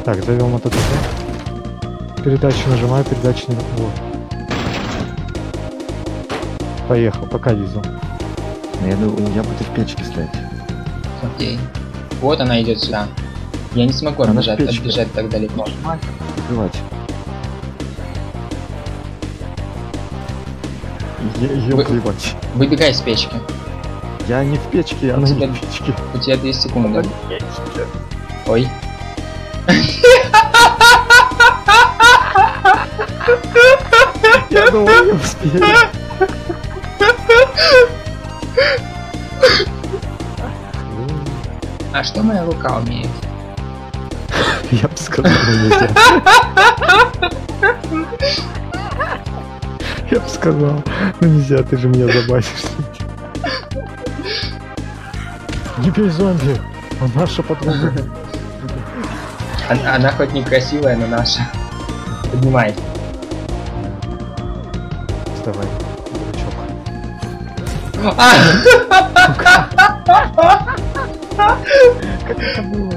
Так, завел мотоцикл. Передачу нажимаю, передачу не... Вот. Поехал, пока везу. Я думаю, я буду в печке стоять. Окей. Вот она идет сюда. Я не смогу Она отбежать так далеко. Открывать. Её плевать. Выбегай с печки. Я не в печке, она не в печке. У тебя 2 секунды. Ой. Я думал, не успею. А что моя рука умеет? Я бы сказал, нельзя. Я бы сказал, ну нельзя, ты же меня забасишься. Не бей зомби, он наша подруга. Она хоть некрасивая, но наша. Поднимай. Вставай, дурачок. Как это было?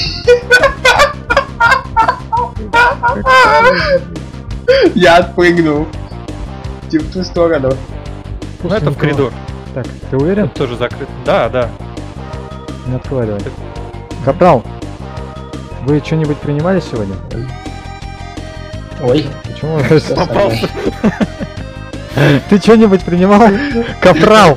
Я отпрыгнул. В ту сторону. Ну это в коридор. Так, ты уверен? Это тоже закрыт. Да, да. Не открывай давай. Капрал, вы что-нибудь принимали сегодня? Ой. Почему? Попался. Ты что-нибудь принимал? Капрал!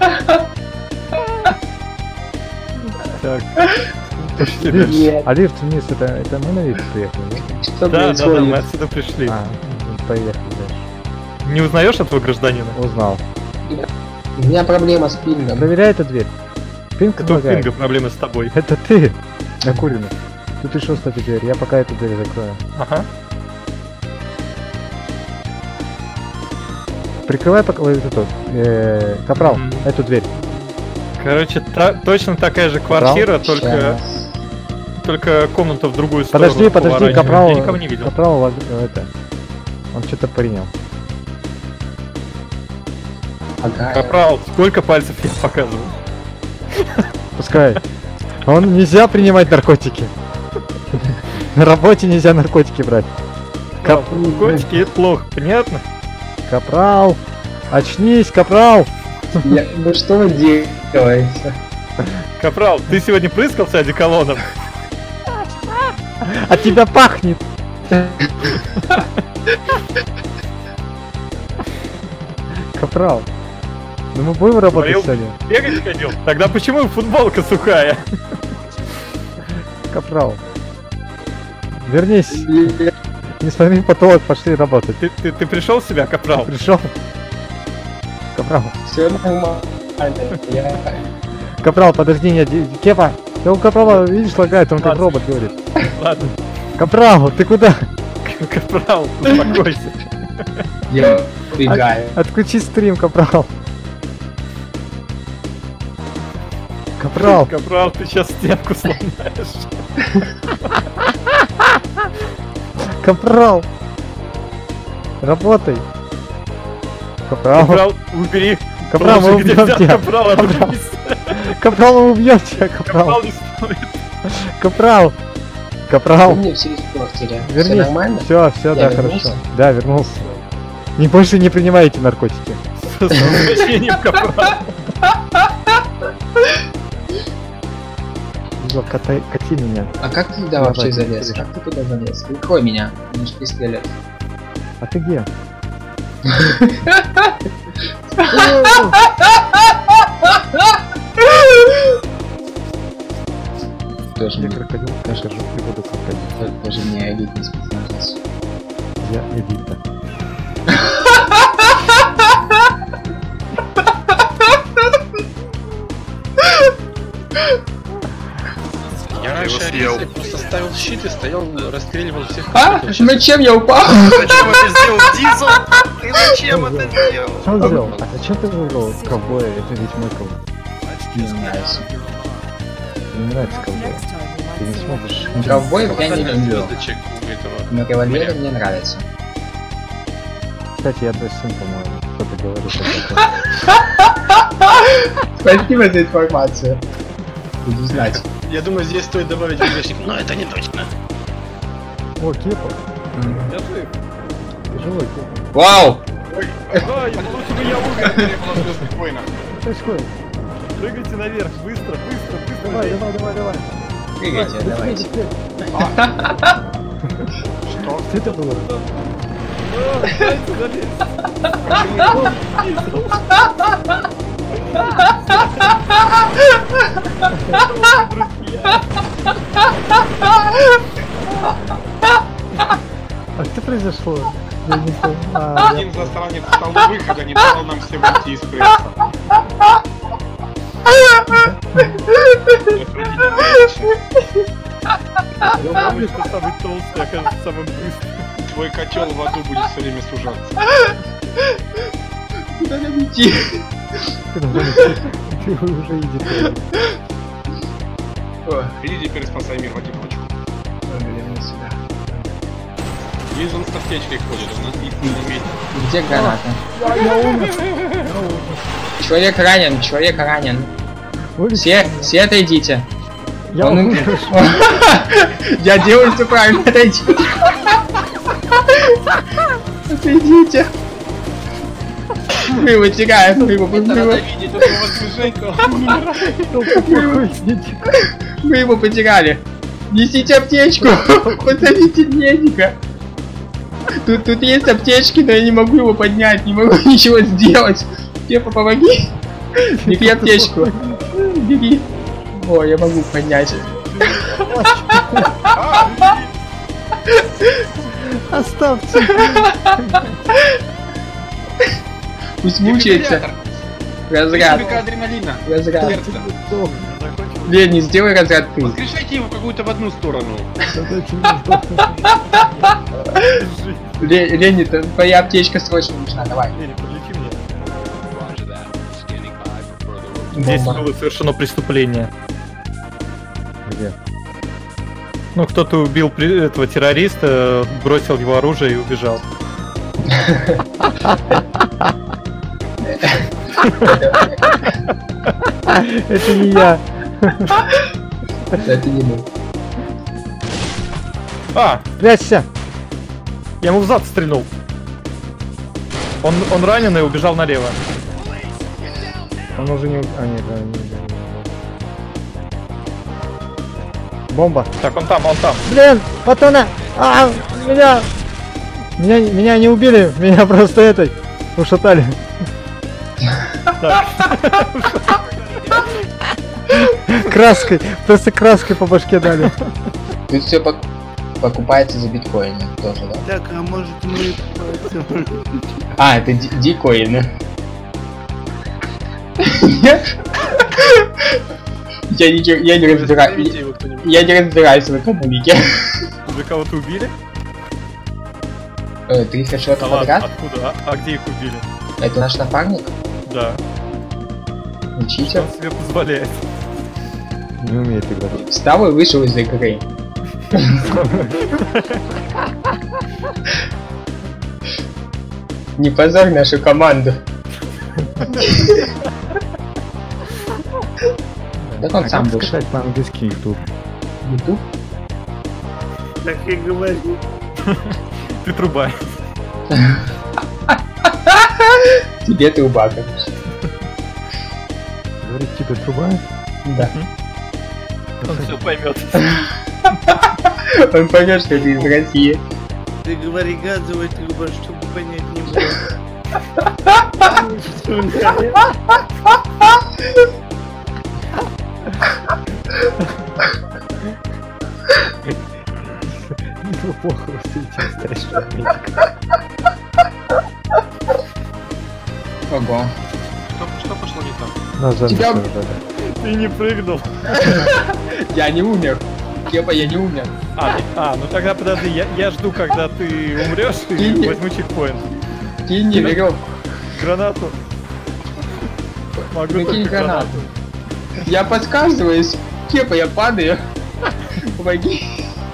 Так. Нет. А лифт вниз, это мы на лифт приехали, да? Что Да, да, да, происходит? мы отсюда пришли. А, поехали дальше. Не узнаешь этого гражданина? Узнал. У меня проблема с пингом. Проверяй эту дверь. Пинг Кто помогает. Пинга, проблемы с тобой. Это ты, накуренный. Тут еще, кстати, дверь. Я пока эту дверь закрою. Ага. Прикрывай пока вот эту. Капрал, эту дверь. Короче, точно такая же квартира, только комната в другую сторону. Подожди, поворачивает. Капрал. Я никого не видел. Капрал, это. Он что-то принял. Ага. Капрал, сколько пальцев я показываю? Пускай. Он нельзя принимать наркотики. На работе нельзя наркотики брать. Котики, это плохо, понятно? Капрал! Очнись, Капрал! Ну что вы делаете? Капрал, ты сегодня прыскался одеколоном? От тебя пахнет! Капрал! Ну мы будем работать Говорил, сегодня? бегать ходил? Тогда почему футболка сухая? Капрал! Вернись! Не смотри в потолок, пошли работать. Ты пришел в себя, Капрал? Пришел? Капрал! Все нормально. Капрал, подожди, нет, Кепа! Ты у Капрала, видишь, лагает, он как Ладно. робот говорит. Ладно, Капрал, ты куда? Капрал, успокойся. Я убегаю. Отключи стрим, Капрал. Капрал. Капрал, ты сейчас стенку сломаешь. Капрал. Работай. Капрал. Капрал, убери. Капрал, мы Положи, где убьем взял тебя. Капрала, Капрал. отбись. Капрал, мы убьем тебя, Капрал. Капрал не стоит. Капрал. Капрал. Мне все испортили. Все Вернись. нормально? Все, Я да, вернулся? хорошо. Да, вернулся. Не больше не принимайте наркотики. С возвращением, Капрал. Кати меня. А как ты туда Давай, вообще залез? интересно. Как ты туда залез? Прикрой меня. Мне же пистолет. А ты где? Тоже Я мне, крокодил, конечно же, и буду крокодил. тоже мне элитный спецназовец. Я элита. Я раньше Арисы просто ставил щит и стоял, расстреливал всех. А? Зачем я упал? Зачем это сделал Дизел? Ты зачем это сделал? Что он сделал? А зачем ты выбрал ковбоя? Это ведь мой ковбой. Не нравится. Мне не нравится ковбой. Ты не сможешь. Ковбоев я не люблю. Звездочек у этого. Но револьверы мне нравятся. Кстати, я твой сын, по-моему. Кто-то говорит. Спасибо за информацию. Буду знать. Я думаю, здесь стоит добавить вещник, но это не точно. О, Кепа. Я жив. Живой Кепа. Вау! Ай, лучше бы я умер. Что происходит? Прыгайте наверх, быстро, быстро, быстро. Давай. Прыгайте, давайте. Что это было? Дайте залезть. А что произошло? Я не понял. А, Один засранец стал до выхода, не давал нам всем уйти из пресса. Я помню, что самый толстый окажется самым быстрым. Твой котел в аду будет все время сужаться. Куда нам идти? ты уже идешь. Иди теперь спасай мир в одиночку. Есть он с аптечкой ходит, он нас не заметит. Где граната? Я умер. Человек ранен. Все отойдите. Я Он умер. умер. Я делаю все правильно, отойдите. Отойдите. Мы его теряем, мы его видеть этого движения. Мы его потеряли. Несите аптечку. Позовите медика. Тут есть аптечки, но я не могу его поднять, не могу ничего сделать. Пепа, помоги. Бери аптечку. Бери. О, я могу поднять. Оставьте. Пусть мучается. Разряд. Адреналина. Разряд. Сердце. Лени, сделай разряд ты. Воскрешайте его какую-то в одну сторону. Лени, твоя аптечка срочно нужна, давай. Лени, подлечи меня. Здесь Бомба. было совершено преступление. Где? Ну, кто-то убил этого террориста, бросил его оружие и убежал. Это не я. Это не мы. А, Прячься. я ему в зад стрельнул. Он ранен и убежал налево. Он уже не... А, нет, да, не. Бомба. Так, он там. Блин, пацаны! Меня не убили, меня просто этой ушатали. Так. Краской, просто краской по башке дали. Тут все покупается за биткоины тоже, да? Так, а может мы... А, это дикоины. Я не разбираюсь. Я не разбираюсь в экономике. Вы кого-то убили? 3 хедшота Да ладно, подряд? откуда? А где их убили? Это наш напарник? Да. Учитель? Он себе позволяет. Не умеет играть. Встал и вышел из игры. Не позорь нашу команду. Так он сам вышел. Скачать по-английски YouTube. YouTube? Так и говори. Ты труба. Тебе труба, конечно. Говорит тебе труба? Да. Он все поймет. Он поймет, что ты из России. Ты говори газовая труба, чтобы понять не было. Ну плохо, ты часто Ого. Что пошло не так? Назад. Тебя- Ты не прыгнул. Я не умер. Кепа, я не умер. Ну тогда подожди, я жду, когда ты умрешь и Кинь. возьму чекпоинт. Кинь мне веревку. Гранату. Могу Накинь только гранату. Я подсказываюсь. Кепа, я падаю. Помоги.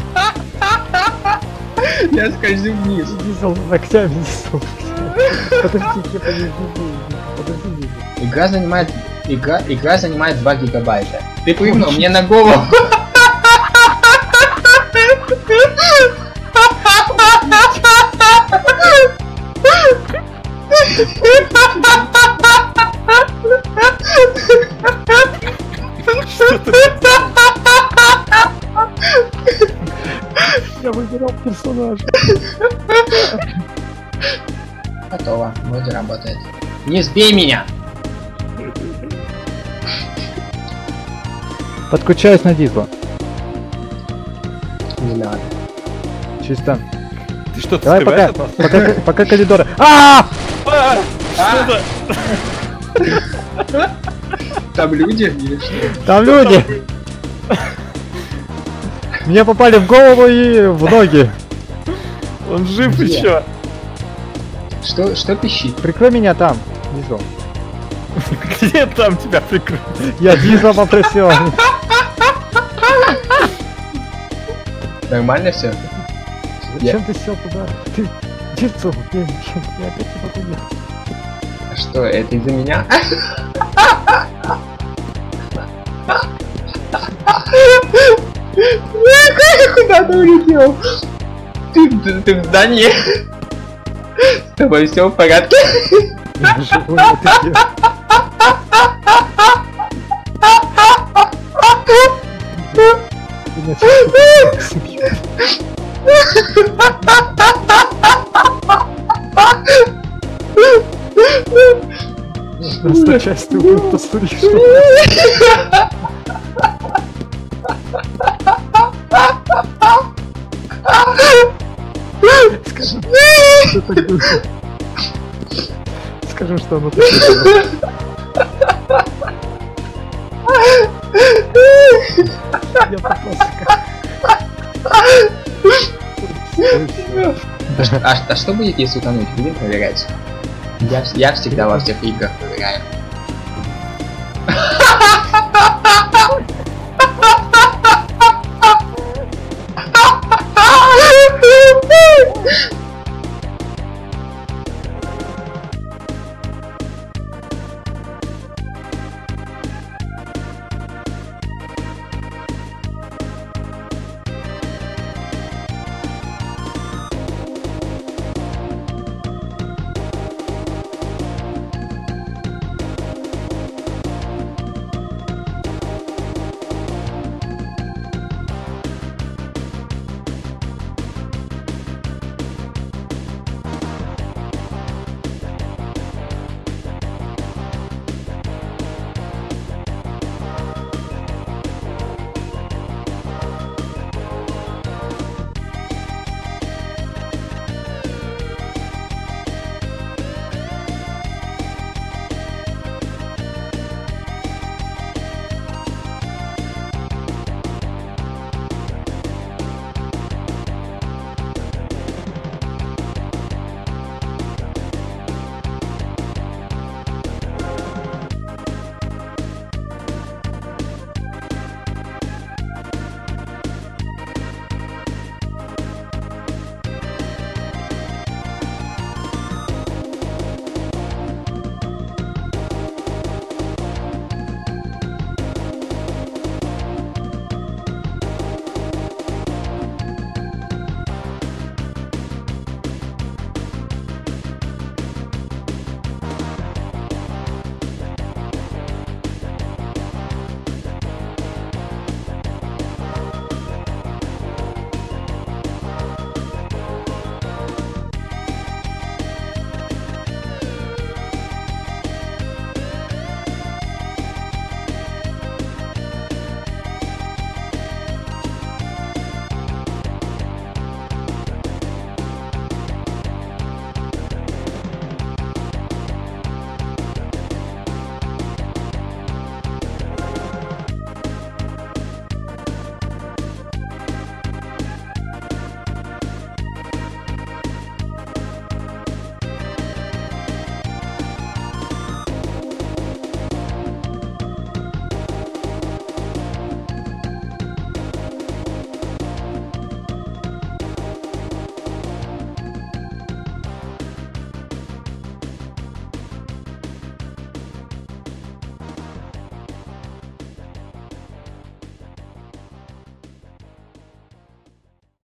Я скользю вниз. Иди за ногтями, не стой. Подожди, Кепа, не иди. Подожди. Игра занимает 2 гигабайта. Ты прыгнул мне на голову. Я выбирал персонажа. Готово. Вроде работает. Не сбей меня! Подключаюсь на диско. Не надо. Чисто. Ты что-то Давай скрываешь пока, от нас? пока коридоры. А! Что-то... Там люди или что? Там люди! Мне попали в голову и в ноги. Он жив Где? еще. Что пищит? Прикрой меня там, внизу. Где там тебя прикрыть? Я Диза попросил. Нормально все? Зачем ты сел туда? Ты дельцов, я опять не могу ехать. А что, это из-за меня? Куда ты улетел? Ты в здании? С тобой все в порядке? Я живу, это я. Просто часть ты убил, посмотри, что. Скажи, что такое? Скажи, что оно такое. Я попался как. А что будет, если утонуть? Будем проверять. Я всегда во всех играх проверяю.